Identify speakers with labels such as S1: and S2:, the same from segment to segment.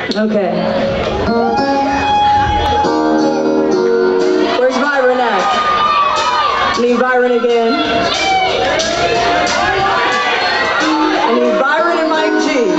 S1: Okay. Where's Byron at? I need Byron again. I need Byron and Mike G.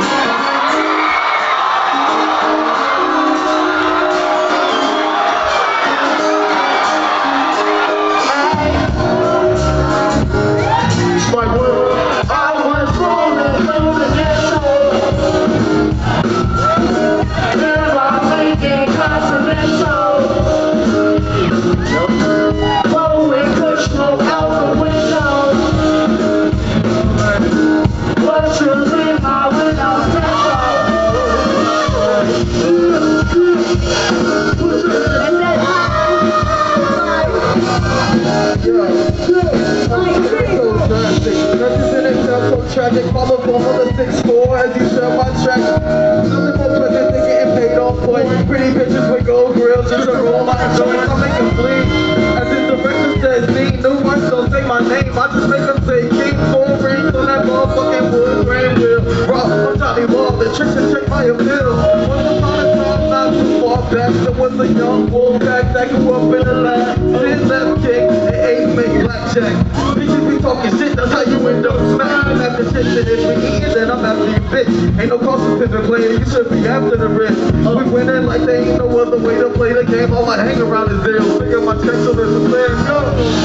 S2: Tragic, follow form on the 6'4" as you share my track. Nothing more pleasant than getting paid on point. Pretty pictures with gold grills just to roll my joints. I make them bleed. As the director says, me, new ones don't say my name. I just make them say King 4 rings on that motherfucking wood grain wheel. Rock, I'm Johnny Law, the tricks and check my appeal. Once upon a time, not too far back, there was a young wolfpack that grew up in the lab. His left kick and ace make blackjack. Bitches be talking shit, that's how you end up smacking after shit that if we eatin', then I'm after you, bitch. Ain't no cost of pimpin' player, you should be after the wrist. We winning like there ain't no other way to play the game. All I hang around is zero. Figure my check so there's a player. Go,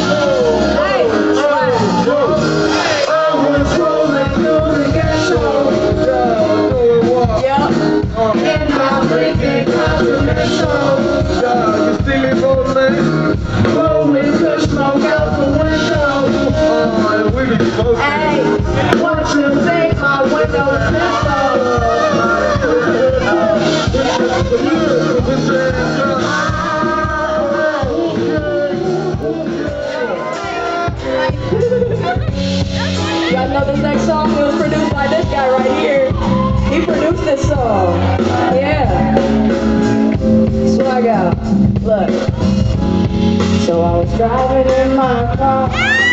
S2: I was rolling through the ghetto. Doing what? In my freaking continental. You see me rolling? Rolling, push smoke out the window. We be smoking.
S1: Hey, what you think my window's Y'all know this next song was produced by this guy right here. He produced this song. Yeah. Swag out. Look. So I was driving in my car.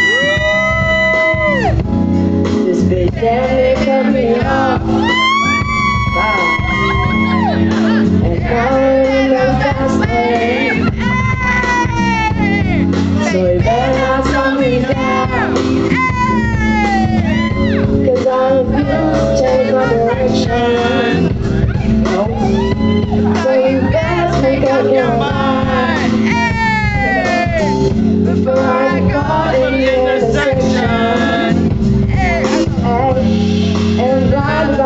S1: This bitch damn near cut me off. Wow. And now we're in the fast lane. So he better not slow me down. Cause I refuse to change my direction. No. So you best make up your mind before I got in the intersection. And drive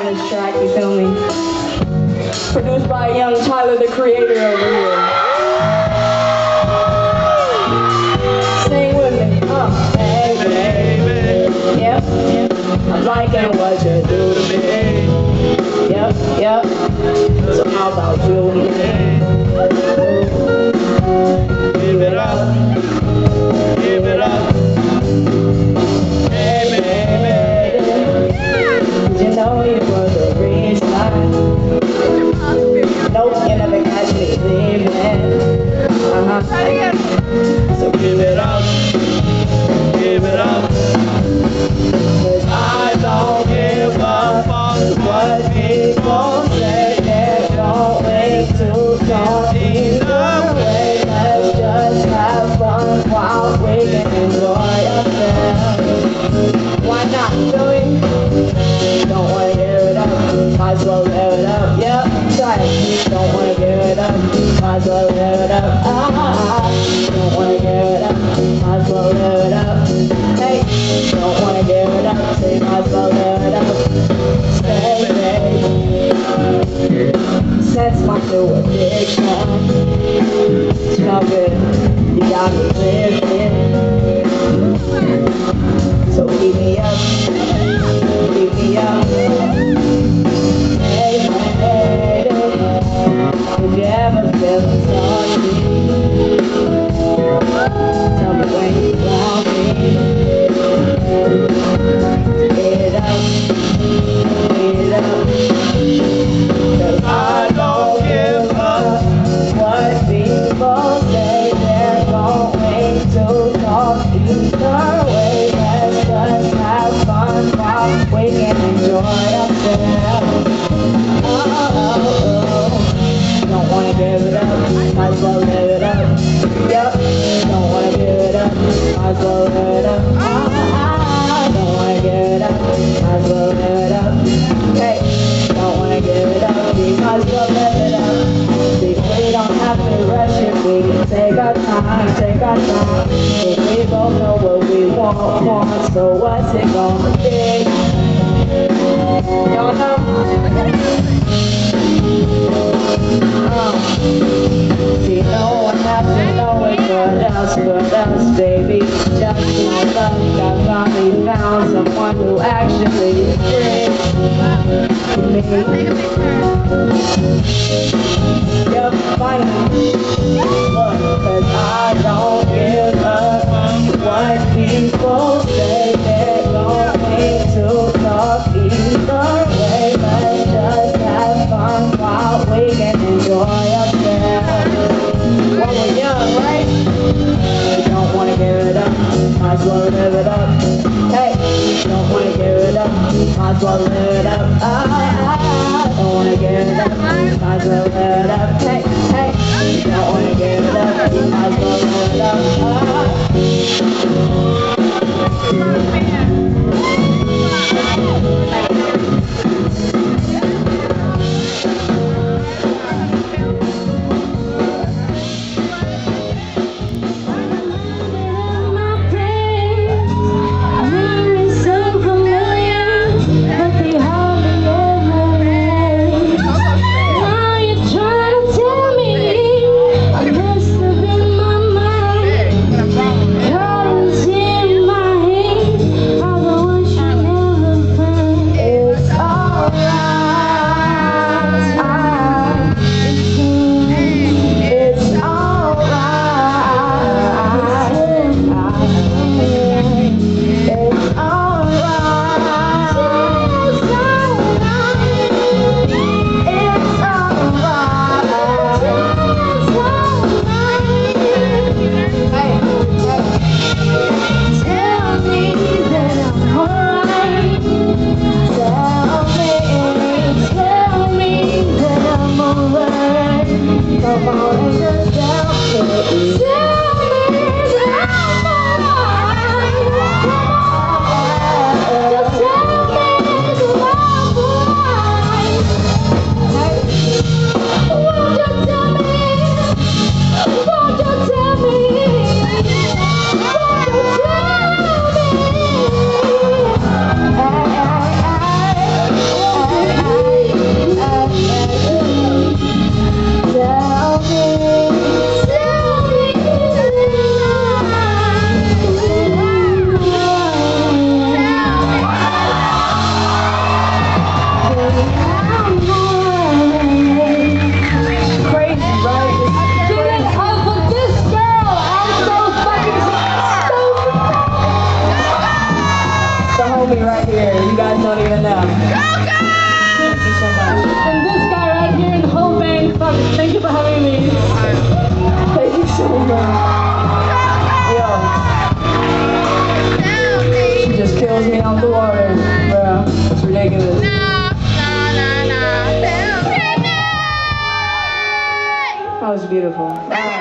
S1: this track, you feel me? Produced by young Tyler, the creator over here. Sing with me, hey baby. Yep, I'm liking what you do to me. Yep, so how about you and me? Give it up, give it up. Hey baby, you know you were the reason. Nope, you never catch me leaving. So give it up, give it up. 'Cause I don't give up on what people say. They're going to talk either way. Let's just have fun while we can enjoy ourselves. Why not, Billy? Don't wanna give it up, might as well live it up. Yep, try it. Don't wanna give it up, might as well live it up. Don't wanna give it up, might as well live it up. Hey, don't wanna give it up, say might as well live it up. Stay, baby. Sense my new addiction. Smell good, you got me living. So keep me up, keep me up. Hey, baby, if you ever feel sorry, tell me when you want me. Get it up, get it up. 'Cause I don't give up what people say. They're going to talk either way. Let's just have fun while we can enjoy ourselves. Don't wanna give it up, might as well live it up. Yep, don't wanna give it up, might as well live it up. Don't wanna give it up, might as well live it up. Hey, don't wanna give it up, we might as well live it up. See, we don't have to rush it, we can take our time, take our time. If we both know what we want, so what's it gonna be? Y'all know? See, no one has to know it but us, baby. Just my luck, I finally found someone who actually is free to me. Yep, finally. Look, 'cause I don't give up what people say. They're going to talk either way. Let's just have fun while we can enjoy ourselves. When we're young, right? We don't wanna give it up, might as well live it up. Hey, don't wanna give it up, might as well live it up. Don't wanna give it up, might as well live it up. Hey, don't wanna give it up, might as well live it up.
S3: Now you're trying to
S1: here. You guys don't even know. Thank you so much.
S3: And this guy right here in the whole band, thank you for having me.
S1: Thank you so much. Yo. She just kills me out the water, bro. It's ridiculous. That was beautiful.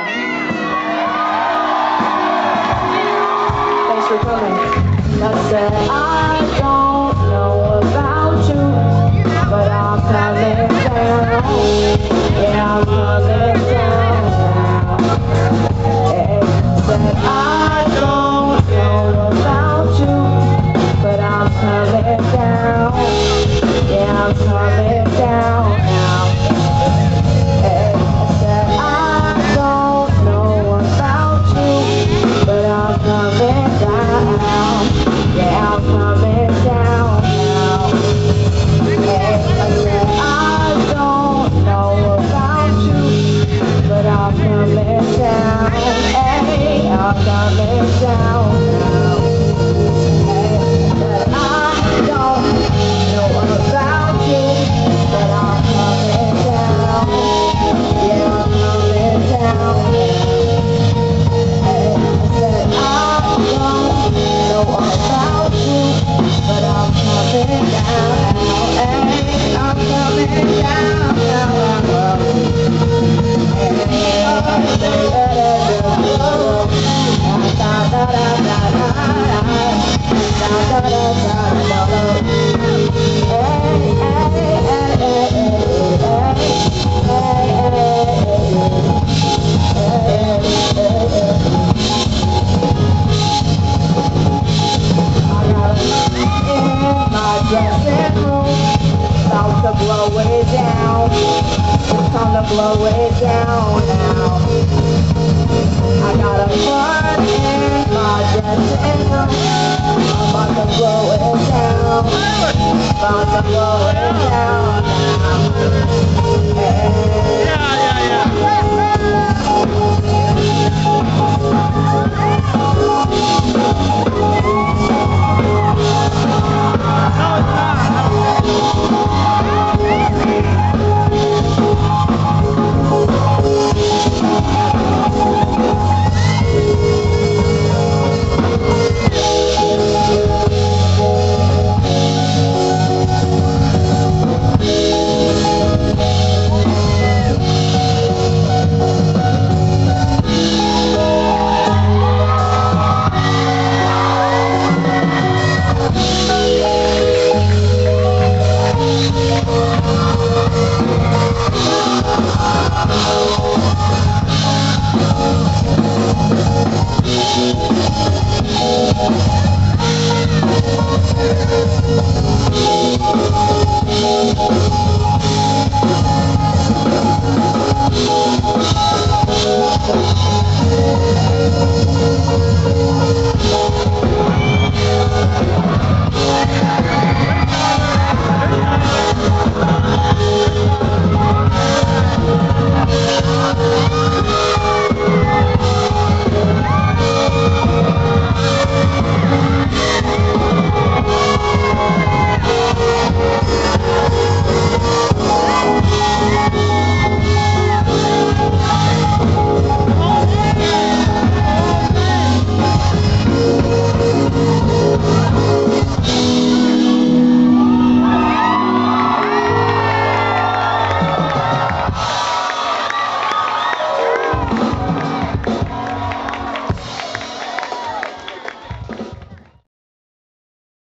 S1: Thanks for coming. That's it. I don't know about you, but I'm coming down. Yeah, I'm coming down now. Hey, said I don't know about you, but I'm coming down. Yeah, I'm coming down now. Hey, said I don't know about you, but I'm coming down. Yeah, I'm coming down now. Hey, I said I don't know about you, but I'm coming down. Hey, I'm coming down now. Hey, but I don't know about you, but I'm coming down. Yeah, I'm coming down. Hey, I said I don't know about you, but I'm coming down. Hey, I'm coming down now. Dressing room, about to blow it down. It's time to blow it down now. I got a fun in my dressing room. I'm about to blow it down. About to blow it down.